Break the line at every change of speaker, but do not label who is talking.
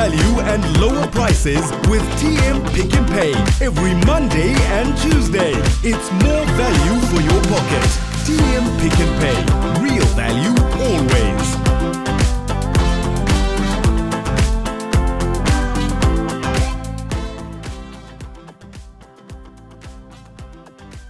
value and lower prices with TM Pick n Pay every Monday and Tuesday. It's more value for your pocket. TM Pick n Pay.